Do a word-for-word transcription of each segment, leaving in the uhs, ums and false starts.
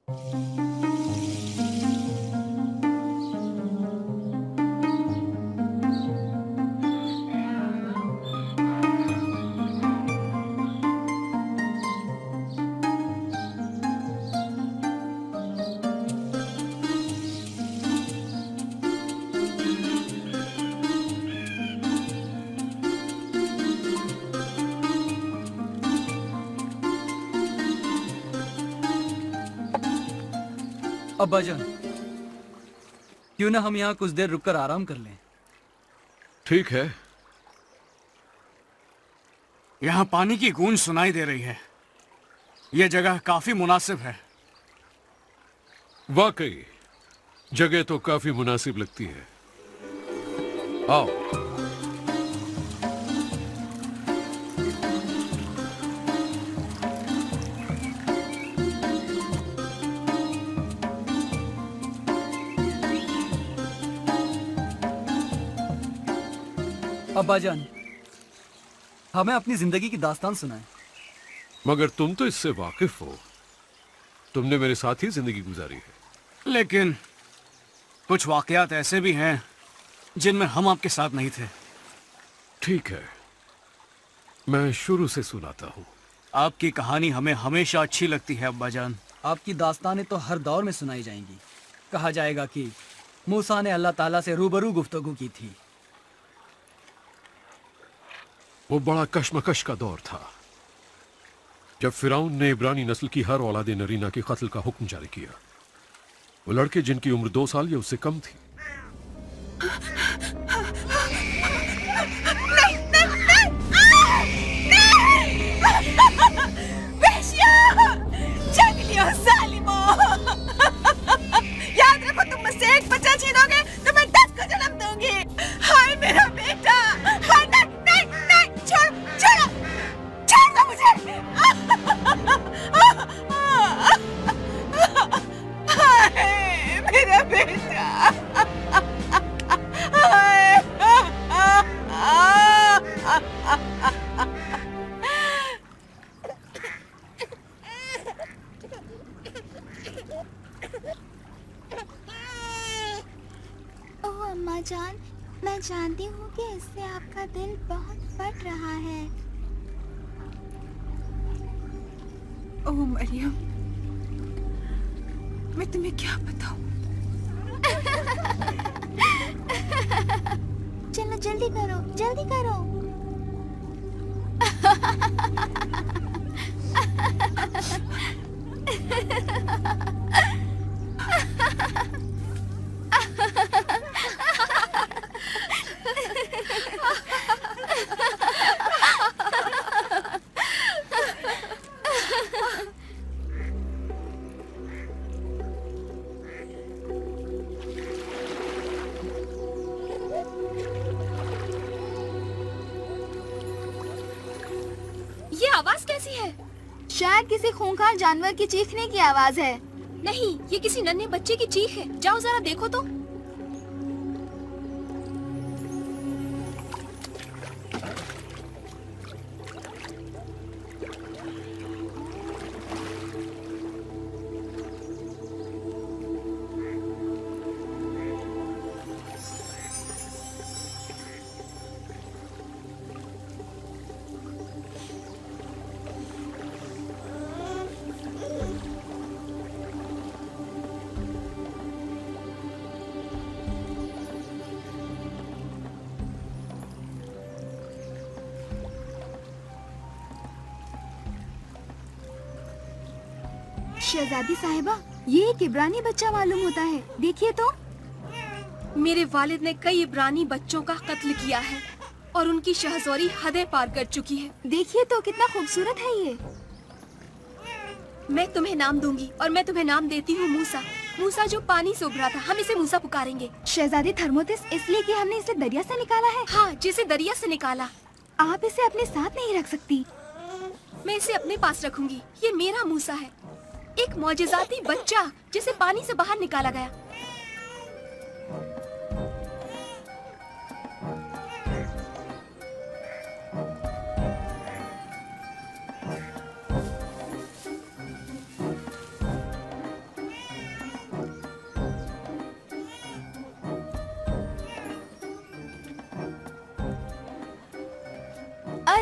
अब्बाजान, क्यों ना हम यहाँ कुछ देर रुककर आराम कर लें? ठीक है। यहाँ पानी की गूंज सुनाई दे रही है। यह जगह काफी मुनासिब है। वाकई जगह तो काफी मुनासिब लगती है। आओ। अब्बाजान, हमें अपनी जिंदगी की दास्तान सुनाएं। मगर तुम तो इससे वाकिफ हो। तुमने मेरे साथ ही जिंदगी गुजारी है। लेकिन कुछ वाकयात ऐसे भी हैं जिनमें हम आपके साथ नहीं थे। ठीक है, मैं शुरू से सुनाता हूँ। आपकी कहानी हमें हमेशा अच्छी लगती है अब्बाजान। आपकी दास्तानें तो हर दौर में सुनाई जाएंगी। कहा जाएगा कि मूसा ने अल्लाह ताला से रूबरू गुफ्तगू की थी। वो बड़ा कश्मकश का दौर था जब फिरौन ने इब्रानी नस्ल की हर औलाद नरीना के कत्ल का हुक्म जारी किया। वो लड़के जिनकी उम्र दो साल या उससे कम थी। नहीं, नहीं, नहीं, जंगलियों, जालिमों, याद रखो तुम मुझसे एक बच्चा छीनोगे तो मैं दस को जन्म दूंगी। हाय मेरा बेटा, हाय नहीं, नहीं, नहीं, छोड़, छोड़ो, छोड़ दो मुझे। हाय मेरा बेटा, हाय। ओह अम्मा जान, मैं जानती हूँ कि इससे आपका दिल बहुत फट रहा है। ओह मरियम, मैं तुम्हें क्या बताऊं? चलो जल्दी करो, जल्दी करो। ये आवाज कैसी है? शायद किसी खूंखार जानवर की चीखने की आवाज है। नहीं, ये किसी नन्हे बच्चे की चीख है। जाओ जरा देखो तो। शहजादी साहिबा, ये एक इब्रानी बच्चा मालूम होता है। देखिए तो। मेरे वालिद ने कई इब्रानी बच्चों का कत्ल किया है और उनकी शहज़ोरी हदें पार कर चुकी है। देखिए तो कितना खूबसूरत है ये। मैं तुम्हें नाम दूंगी और मैं तुम्हें नाम देती हूँ मूसा। मूसा जो पानी से उभरा था, हम इसे मूसा पुकारेंगे। शहजादी थर्मोतिस, इसलिए कि हमने इसे दरिया से निकाला है। हाँ, जिसे दरिया से निकाला। आप इसे अपने साथ नहीं रख सकती। मैं इसे अपने पास रखूंगी। ये मेरा मूसा है, एक मौजिज़ाती बच्चा जिसे पानी से बाहर निकाला गया।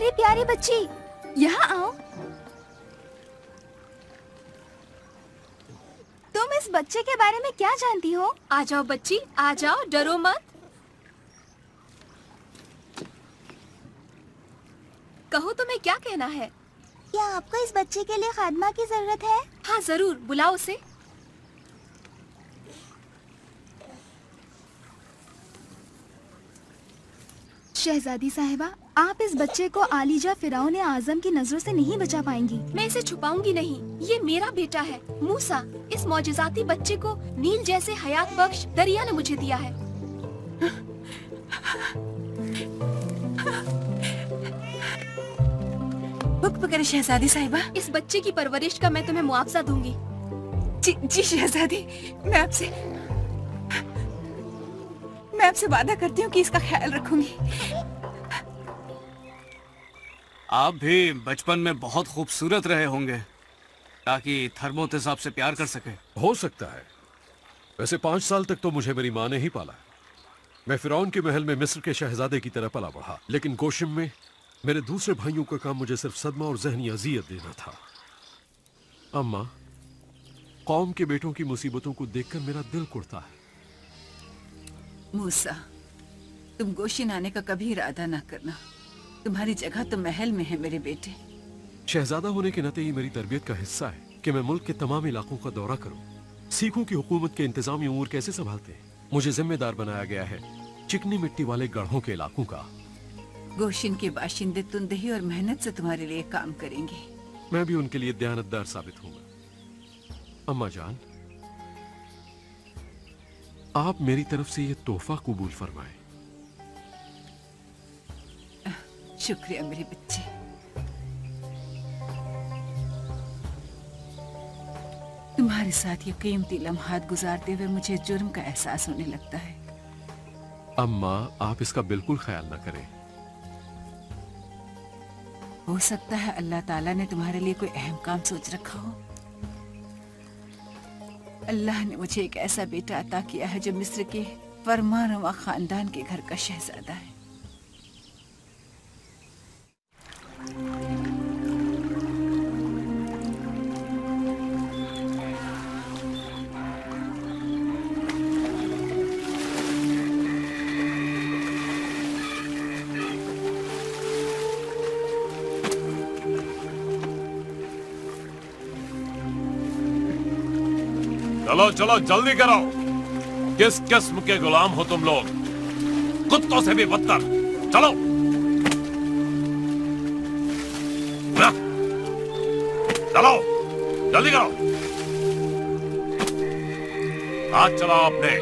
प्यारी प्यारी बच्ची, यहाँ आओ। तुम इस बच्चे के बारे में क्या जानती हो? आ जाओ बच्ची, आ जाओ, डरो मत। कहो तुम्हें क्या कहना है? क्या आपको इस बच्चे के लिए खादमा की जरूरत है? हाँ जरूर, बुलाओ उसे। शहजादी साहिबा, आप इस बच्चे को आलिजा फिरौन आजम की नजरों से नहीं बचा पाएंगी। मैं इसे छुपाऊंगी नहीं, ये मेरा बेटा है मूसा। इस मौजिजाती बच्चे को नील जैसे हयात बख्श दरिया ने मुझे दिया है। बुक पकड़े शहजादी साहिबा। इस बच्चे की परवरिश का मैं तुम्हें मुआवजा दूंगी। जी जी शहजादी, मैं आपसे मैं आपसे वादा करती हूँ कि इसका ख्याल रखूंगी। आप भी बचपन में बहुत खूबसूरत रहे होंगे ताकि थर्मोत साहब से प्यार कर सके। हो सकता है। वैसे पांच साल तक तो मुझे मेरी माँ ने ही पाला। मैं फिरौन के महल में मिस्र के शहजादे की तरह पला बढ़ा, लेकिन गोशिम में मेरे दूसरे भाइयों का काम मुझे सिर्फ सदमा और जहनी अजियत देना था। अम्मा, कौम के बेटों की मुसीबतों को देखकर मेरा दिल कुड़ता है। मूसा, तुम गोशिन आने का कभी इरादा ना करना। तुम्हारी जगह तो महल में है मेरे बेटे। शहजादा होने के नाते ही मेरी तरबियत का हिस्सा है कि मैं मुल्क के तमाम इलाकों का दौरा करूं, सीखूं कि हुकूमत के इंतजामी उमूर कैसे संभालते हैं। मुझे जिम्मेदार बनाया गया है चिकनी मिट्टी वाले गढ़ों के इलाकों का। गोशिन के बाशिंदे तुंदही और मेहनत से तुम्हारे लिए काम करेंगे। मैं भी उनके लिए दयानतदार साबित होऊंगा। अम्मा जान, आप मेरी तरफ से ये तोहफा कबूल फरमाएं। शुक्रिया मेरी बच्ची। तुम्हारे साथ ये कीमती लम्हात गुजारते हुए मुझे जुर्म का एहसास होने लगता है। अम्मा, आप इसका बिल्कुल ख्याल न करें। हो सकता है अल्लाह ताला ने तुम्हारे लिए कोई अहम काम सोच रखा हो। अल्लाह ने मुझे एक ऐसा बेटा अता किया है जो मिस्र के फरमानरवा खानदान के घर का शहजादा है। चलो चलो जल्दी करो। किस किस्म के गुलाम हो तुम लोग? कुत्तों से भी बदतर। चलो चलो जल्दी करो। हाथ चलाओ अपने।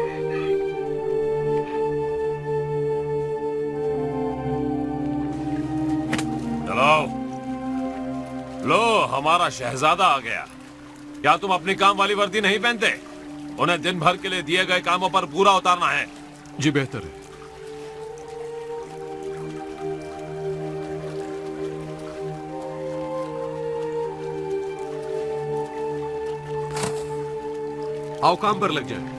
चलो लो, हमारा शहजादा आ गया। क्या तुम अपनी काम वाली वर्दी नहीं पहनते? उन्हें दिन भर के लिए दिए गए कामों पर पूरा उतारना है। जी बेहतर है। आओ काम पर लग जाए।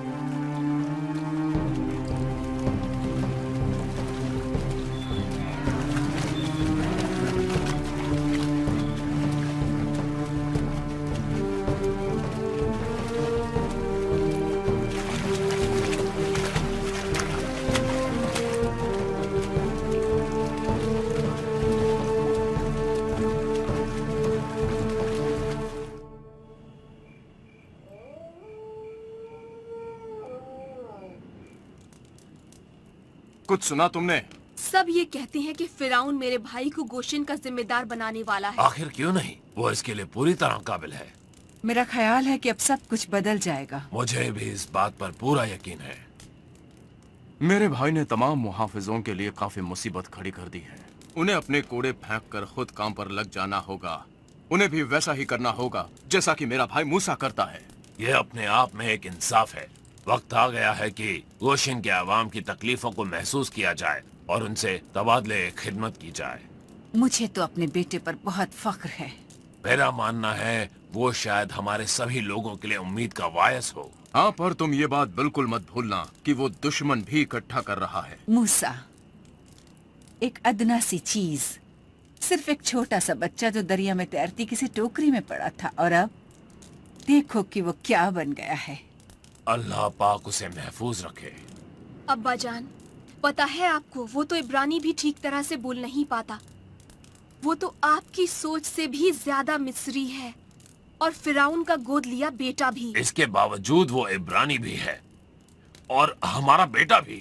कुछ सुना तुमने? सब ये कहते हैं कि फिरौन मेरे भाई को गोशिन का जिम्मेदार बनाने वाला है। आखिर क्यों नहीं? वो इसके लिए पूरी तरह काबिल है। मेरा ख्याल है कि अब सब कुछ बदल जाएगा। मुझे भी इस बात पर पूरा यकीन है। मेरे भाई ने तमाम मुहाफिजों के लिए काफी मुसीबत खड़ी कर दी है। उन्हें अपने कूड़े फेंक कर खुद काम पर लग जाना होगा। उन्हें भी वैसा ही करना होगा जैसा कि मेरा भाई मूसा करता है। ये अपने आप में एक इंसाफ है। वक्त आ गया है कि गोशिन के आवाम की तकलीफों को महसूस किया जाए और उनसे तबादले खिदमत की जाए। मुझे तो अपने बेटे पर बहुत फख्र है। मेरा मानना है वो शायद हमारे सभी लोगों के लिए उम्मीद का बायस हो। हाँ, पर तुम ये बात बिल्कुल मत भूलना कि वो दुश्मन भी इकट्ठा कर रहा है। मूसा, एक अदना सी चीज सिर्फ एक छोटा सा बच्चा जो दरिया में तैरती किसी टोकरी में पड़ा था, और अब देखो कि वो क्या बन गया है। अल्लाह पाक उसे महफूज रखे। अब्बा जान, पता है आपको, वो तो इब्रानी भी ठीक तरह से बोल नहीं पाता। वो तो आपकी सोच से भी ज्यादा मिस्री है, और फिराउन का गोद लिया बेटा भी। इसके बावजूद वो इब्रानी भी है और हमारा बेटा भी।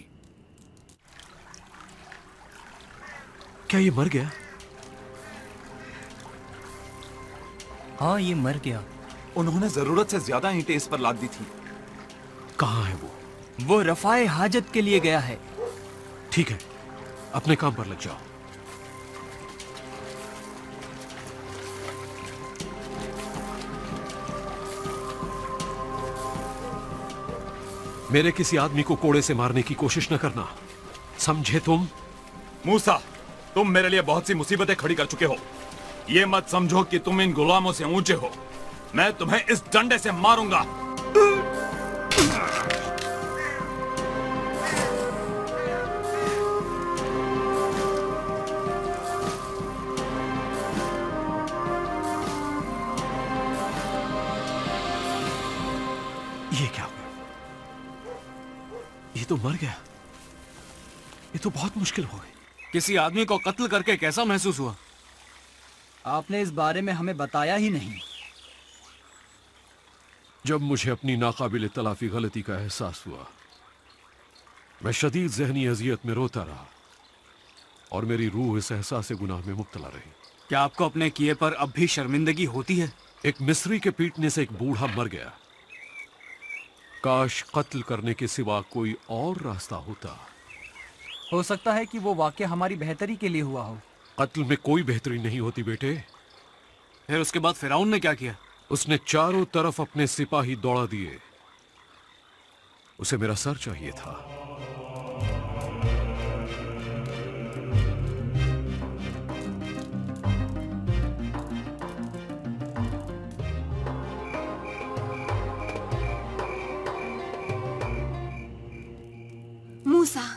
क्या ये मर गया? हाँ, ये मर गया। उन्होंने जरूरत से ज्यादा ईंटें इस पर लाद दी थी। कहाँ है वो? वो रफाए हाजत के लिए गया है। ठीक है, अपने काम पर लग जाओ। मेरे किसी आदमी को कोड़े से मारने की कोशिश न करना, समझे तुम? मूसा, तुम मेरे लिए बहुत सी मुसीबतें खड़ी कर चुके हो। ये मत समझो कि तुम इन गुलामों से ऊंचे हो। मैं तुम्हें इस डंडे से मारूंगा। ये क्या हुआ? ये तो मर गया। ये तो बहुत मुश्किल हो गई। किसी आदमी को कत्ल करके कैसा महसूस हुआ? आपने इस बारे में हमें बताया ही नहीं। जब मुझे अपनी नाकाबिल तलाफी गलती का एहसास हुआ, मैं शदीद जहनी अजियत में रोता रहा और मेरी रूह इस एहसास से गुनाह में मुब्तला रही। क्या आपको अपने किए पर अब भी शर्मिंदगी होती है? एक मिस्री के पीटने से एक बूढ़ा मर गया। काश कत्ल करने के सिवा कोई और रास्ता होता। हो सकता है कि वो वाकया हमारी बेहतरी के लिए हुआ हो। कत्ल में कोई बेहतरी नहीं होती बेटे। फिर उसके बाद फिरौन ने क्या किया? उसने चारों तरफ अपने सिपाही दौड़ा दिए। उसे मेरा सर चाहिए था। मूसा,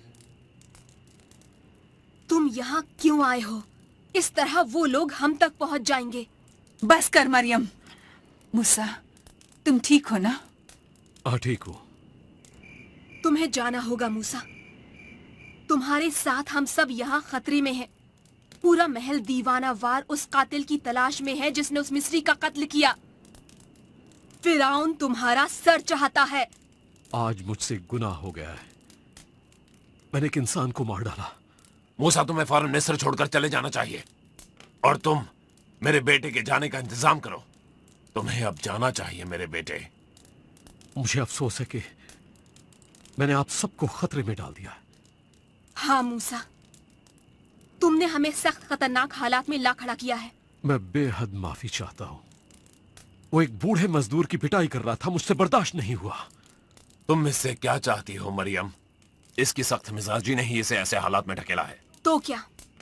तुम यहाँ क्यों आए हो? इस तरह वो लोग हम तक पहुंच जाएंगे। बस कर मरियम। मूसा, तुम ठीक हो ना? हाँ, ठीक हो। तुम्हें जाना होगा मूसा। तुम्हारे साथ हम सब यहाँ खतरे में हैं। पूरा महल दीवाना वार उस कातिल की तलाश में है जिसने उस मिस्री का कत्ल किया। फिरौन तुम्हारा सर चाहता है। आज मुझसे गुनाह हो गया है। मैंने एक इंसान को मार डाला। मूसा, तुम्हें फौरन मिस्र छोड़कर चले जाना चाहिए और तुम मेरे बेटे के जाने का इंतजाम करो। तुम्हें अब जाना चाहिए मेरे बेटे। मुझे अफसोस है कि मैंने आप सबको खतरे में डाल दिया। हाँ मूसा, तुमने हमें सख्त खतरनाक हालात में ला खड़ा किया है। मैं बेहद माफी चाहता हूँ। वो एक बूढ़े मजदूर की पिटाई कर रहा था, मुझसे बर्दाश्त नहीं हुआ। तुम मुझसे क्या चाहती हो मरियम? इसकी सख्त मिजाजी ने ही इसे ऐसे हालात में ढकेला है। तो क्या?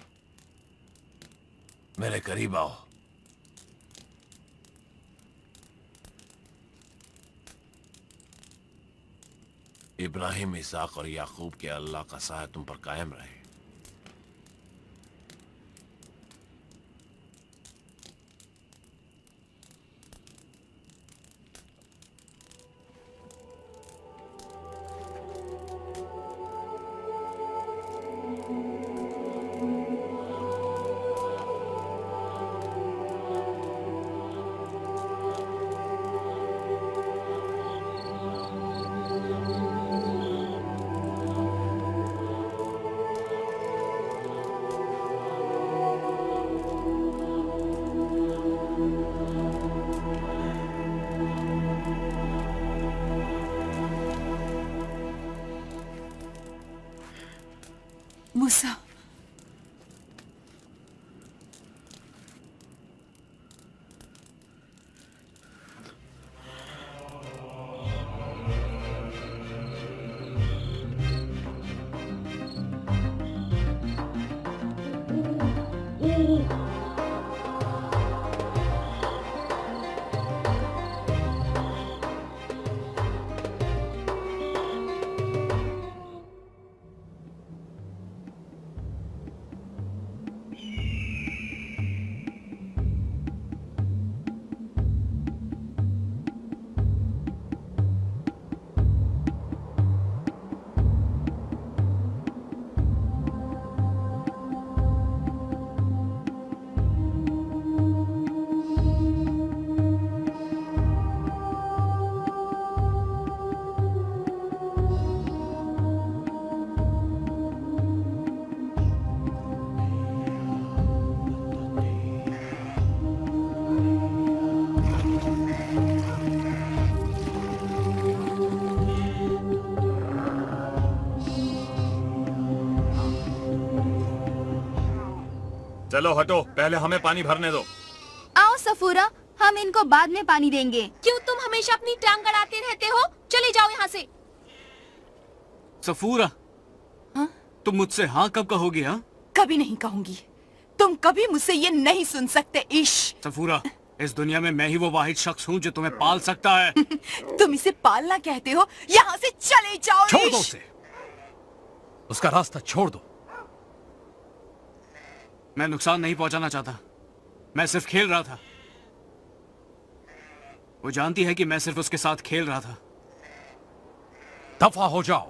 मेरे करीब आओ। इब्राहिम, इसाक और याकूब के अल्लाह का साया तुम पर कायम रहे। मूसा, चलो हटो, पहले हमें पानी भरने दो। आओ सफूरा, हम इनको बाद में पानी देंगे। क्यों तुम हमेशा अपनी टांग अड़ाते रहते हो? चले जाओ यहाँ से। सफूरा, हाँ? तुम मुझसे हाँ कब कहोगी? हाँ, कभी नहीं कहूंगी। तुम कभी मुझसे ये नहीं सुन सकते इश। सफूरा, इस दुनिया में मैं ही वो वाहिद शख्स हूँ जो तुम्हें पाल सकता है। तुम इसे पालना कहते हो? यहाँ से चले जाओ। छोड़ दो इश। उसे, उसका रास्ता छोड़ दो। मैं नुकसान नहीं पहुंचाना चाहता, मैं सिर्फ खेल रहा था। वो जानती है कि मैं सिर्फ उसके साथ खेल रहा था। दफा हो जाओ।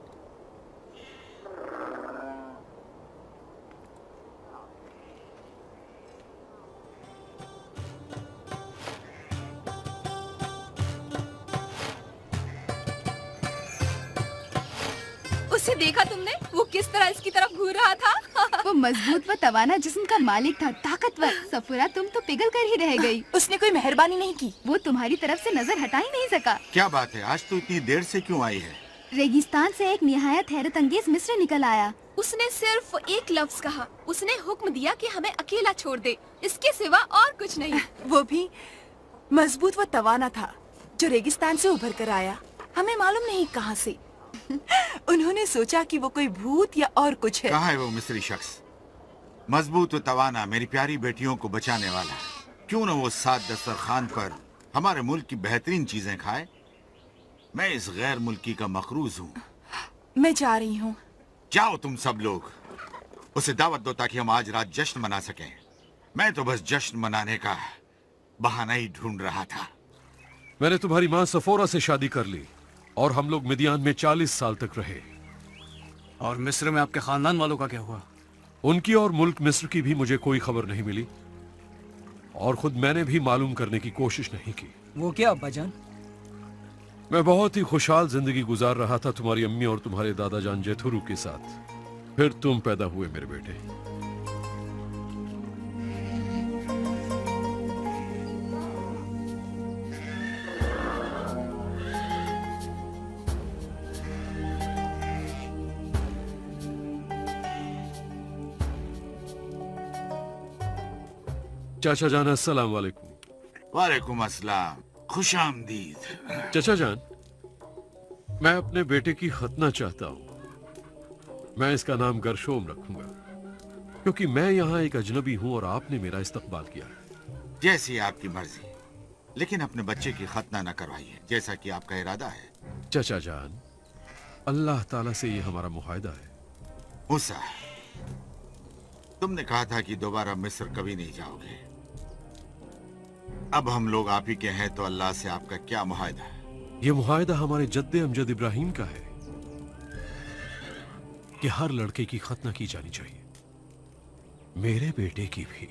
उसे देखा तुमने? वो किस तरह इसकी तरफ घूर रहा था। वो मजबूत व तवाना जिस्म का मालिक था, ताकतवर। सफूरा, तुम तो पिघल कर ही रह गई। उसने कोई मेहरबानी नहीं की। वो तुम्हारी तरफ से नजर हटा ही नहीं सका। क्या बात है, आज तो इतनी देर से क्यों आई है? रेगिस्तान से एक निहायत हैरत अंगेज मिस्र निकल आया। उसने सिर्फ एक लफ्ज कहा। उसने हुक्म दिया कि हमें अकेला छोड़ दे, इसके सिवा और कुछ नहीं। वो भी मजबूत व तवाना था, जो रेगिस्तान से उभर कर आया। हमें मालूम नहीं कहाँ से। उन्होंने सोचा कि वो कोई भूत या और कुछ है। कहाँ है वो मिस्री शख्स, मजबूत व तवाना, मेरी प्यारी बेटियों को बचाने वाला? क्यों न वो सात दस्तरखान पर हमारे मुल्क की बेहतरीन चीजें खाए। मैं इस गैर मुल्की का मकरूज हूँ। मैं जा रही हूँ। जाओ तुम सब लोग, उसे दावत दो ताकि हम आज रात जश्न मना सकें। मैं तो बस जश्न मनाने का बहाना ही ढूंढ रहा था। मैंने तुम्हारी माँ सफोरा से शादी कर ली और हम लोग मिदियान में चालीस साल तक रहे। और मिस्र में आपके खानदान वालों का क्या हुआ? उनकी और मुल्क मिस्र की भी मुझे कोई खबर नहीं मिली और खुद मैंने भी मालूम करने की कोशिश नहीं की। वो क्या अब्बा जान? मैं बहुत ही खुशहाल जिंदगी गुजार रहा था तुम्हारी अम्मी और तुम्हारे दादा जान जेथुरु के साथ। फिर तुम पैदा हुए मेरे बेटे। चाचा जान, अस्सलाम वालेकुम। वालेकुम अस्सलाम, खुश आमदीद। चाचा जान, मैं अपने बेटे की खतना चाहता हूँ। मैं इसका नाम गरशोम रखूंगा क्योंकि मैं यहाँ एक अजनबी हूँ और आपने मेरा इस्तकबाल किया है। जैसी आपकी मर्जी, लेकिन अपने बच्चे की खतना न करवाइए, जैसा कि आपका इरादा है। चाचा जान, अल्लाह ताला से ये हमारा मुआहदा है। मूसा, तुमने कहा था कि दोबारा मिस्र कभी नहीं जाओगे। अब हम लोग आप ही के हैं, तो अल्लाह से आपका क्या मुआहदा है? ये मुआहदा हमारे जद्दे अमजद इब्राहिम का है कि हर लड़के की खतना की जानी चाहिए, मेरे बेटे की भी।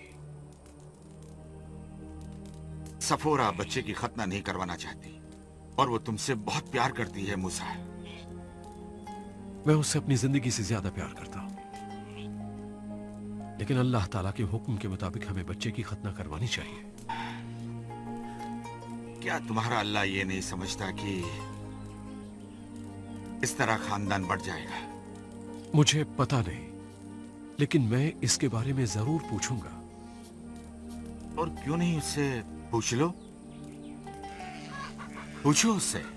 सफोरा बच्चे की खतना नहीं करवाना चाहती और वो तुमसे बहुत प्यार करती है मूसा। मैं उससे अपनी जिंदगी से ज्यादा प्यार करता हूं, लेकिन अल्लाह ताला के हुक्म के मुताबिक हमें बच्चे की खतना करवानी चाहिए। क्या तुम्हारा अल्लाह ये नहीं समझता कि इस तरह खानदान बढ़ जाएगा? मुझे पता नहीं, लेकिन मैं इसके बारे में जरूर पूछूंगा। और क्यों नहीं उससे पूछ लो? पूछो उससे।